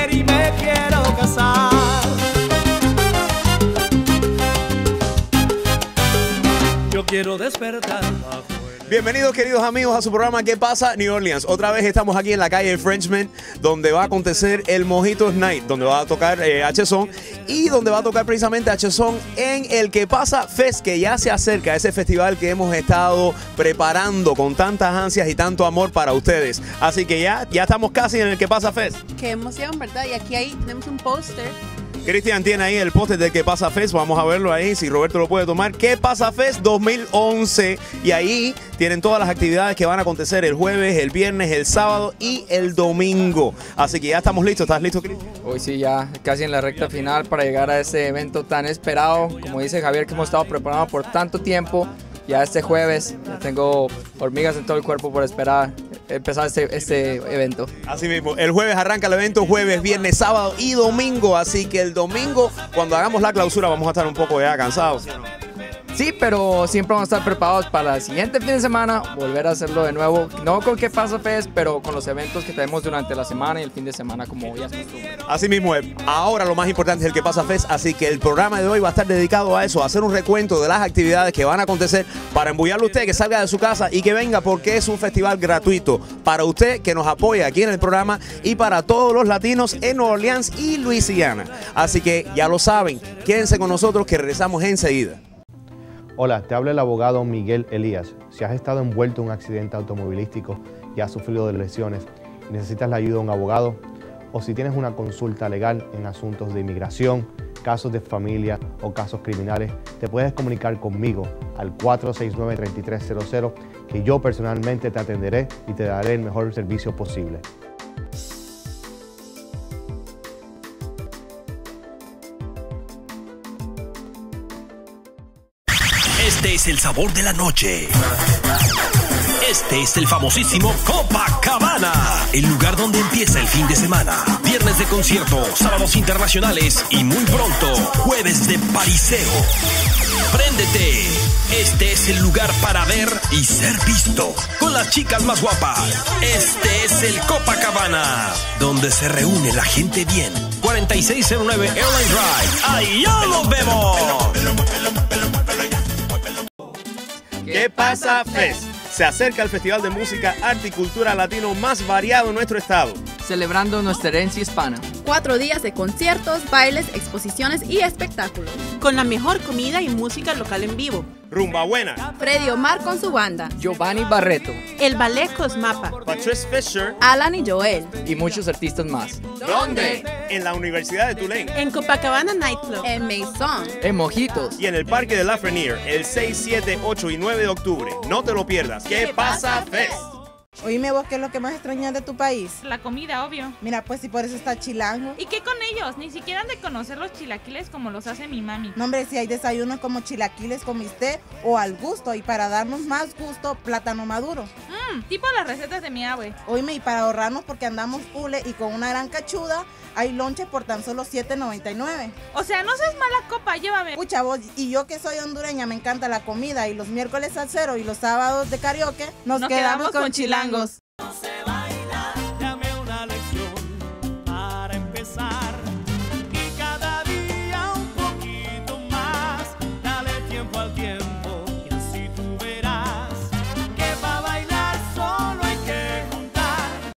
mujer y me quiero casar. Yo quiero despertar. Bienvenidos, queridos amigos, a su programa ¿Qué pasa, New Orleans? Otra vez estamos aquí en la calle Frenchman, donde va a acontecer el Mojitos Night, donde va a tocar H-Son y donde va a tocar precisamente H-Son en el ¿Qué pasa Fest, que ya se acerca, ese festival que hemos estado preparando con tantas ansias y tanto amor para ustedes. Así que ya estamos casi en el ¿Qué pasa Fest. Qué emoción, ¿verdad? Y aquí ahí tenemos un póster. Cristian tiene ahí el póster del ¿Qué pasa Fest? Vamos a verlo ahí, si Roberto lo puede tomar. ¿Qué pasa Fest 2011? Y ahí tienen todas las actividades que van a acontecer el jueves, el viernes, el sábado y el domingo. Así que ya estamos listos. ¿Estás listo, Cristian? Hoy sí, ya casi en la recta final para llegar a este evento tan esperado. Como dice Javier, que hemos estado preparando por tanto tiempo. Ya este jueves ya tengo hormigas en todo el cuerpo por esperar empezar este evento. Así mismo, el jueves arranca el evento, jueves, viernes, sábado y domingo. Así que el domingo, cuando hagamos la clausura, vamos a estar un poco ya cansados, ¿sí o no? Sí, pero siempre vamos a estar preparados para el siguiente fin de semana, volver a hacerlo de nuevo, no con ¿Qué pasa Fest, pero con los eventos que tenemos durante la semana y el fin de semana, como ya es costumbre. Así mismo, ahora lo más importante es el ¿Qué pasa Fest, así que el programa de hoy va a estar dedicado a eso, a hacer un recuento de las actividades que van a acontecer para embullarlo a usted, que salga de su casa y que venga, porque es un festival gratuito para usted que nos apoya aquí en el programa y para todos los latinos en Nueva Orleans y Luisiana. Así que ya lo saben, quédense con nosotros que regresamos enseguida. Hola, te habla el abogado Miguel Elías. Si has estado envuelto en un accidente automovilístico y has sufrido de lesiones y necesitas la ayuda de un abogado, o si tienes una consulta legal en asuntos de inmigración, casos de familia o casos criminales, te puedes comunicar conmigo al 469-3300, que yo personalmente te atenderé y te daré el mejor servicio posible. Este es el sabor de la noche. Este es el famosísimo Copacabana, el lugar donde empieza el fin de semana. Viernes de conciertos, sábados internacionales y muy pronto, jueves de pariseo. ¡Préndete! Este es el lugar para ver y ser visto con las chicas más guapas. Este es el Copacabana, donde se reúne la gente bien. 4609 Airline Drive. ¡Allá nos vemos! ¿Qué pasa Fest? Se acerca el festival de música, arte y cultura latino más variado en nuestro estado. Celebrando nuestra herencia hispana. 4 días de conciertos, bailes, exposiciones y espectáculos. Con la mejor comida y música local en vivo. Rumba Buena, Freddy Omar con su banda, Giovanni Barreto El Ballet Cosmapa. Patrice Fisher. Alan y Joel. y muchos artistas más. ¿Dónde? En la Universidad de Tulane. En Copacabana Nightclub. En Maison. En Mojitos. Y en el Parque de Lafreniere, el 6, 7, 8 y 9 de octubre. No te lo pierdas. ¿Qué pasa Fest? Oíme vos, ¿qué es lo que más extrañas de tu país? La comida, obvio. Mira, pues si por eso está chilango. ¿Y qué con ellos? Ni siquiera han de conocer los chilaquiles como los hace mi mami. No, hombre, si hay desayunos como chilaquiles con bistec o al gusto, y para darnos más gusto, plátano maduro. Tipo las recetas de mi abue. Oíme, y para ahorrarnos porque andamos hule y con una gran cachuda, hay lonche por tan solo $7.99. O sea, no seas mala copa, llévame. Pucha vos, y yo que soy hondureña, me encanta la comida, y los miércoles salsero y los sábados de karaoke, nos quedamos con chilangos. No sé